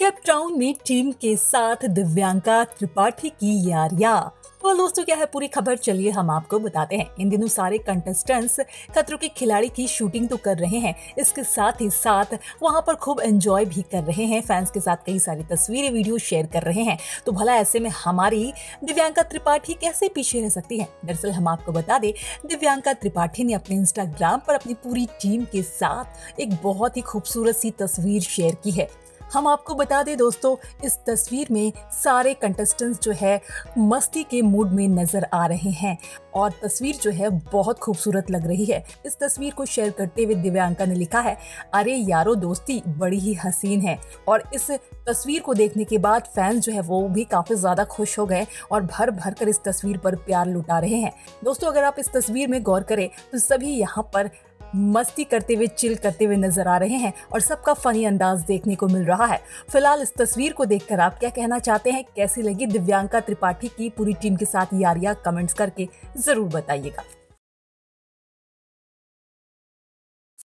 Cape Town में team के साथ दिव्यांका त्रिपाठी की यारियां। तो दोस्तों क्या है पूरी खबर, चलिए हम आपको बताते हैं। इन दिनों सारे कंटेस्टेंट्स खतरों के खिलाड़ी की शूटिंग तो कर रहे हैं, इसके साथ ही साथ वहां पर खूब एंजॉय भी कर रहे हैं। फैंस के साथ कई सारी तस्वीरें वीडियो शेयर कर रहे हैं। तो भला ऐसे में हमारी दिव्यांका त्रिपाठी कैसे पीछे रह सकती है। दरअसल हम आपको बता दें, दिव्यांका त्रिपाठी ने अपने इंस्टाग्राम पर अपनी पूरी टीम के साथ एक बहुत ही खूबसूरत सी तस्वीर शेयर की है। हम आपको बता दें दोस्तों, इस तस्वीर में सारे कंटेस्टेंट्स जो है मस्ती के मूड में नजर आ रहे हैं और तस्वीर जो है बहुत खूबसूरत लग रही है। इस तस्वीर को शेयर करते हुए दिव्यांका ने लिखा है, अरे यारो दोस्ती बड़ी ही हसीन है। और इस तस्वीर को देखने के बाद फैंस जो है वो भी काफी ज्यादा खुश हो गए और भर भर कर इस तस्वीर पर प्यार लुटा रहे हैं। दोस्तों अगर आप इस तस्वीर में गौर करें तो सभी यहाँ पर मस्ती करते हुए, चिल करते हुए नजर आ रहे हैं और सबका फनी अंदाज देखने को मिल रहा है। फिलहाल इस तस्वीर को देखकर आप क्या कहना चाहते हैं, कैसी लगी दिव्यांका त्रिपाठी की पूरी टीम के साथ यारियां, कमेंट्स करके जरूर बताइएगा।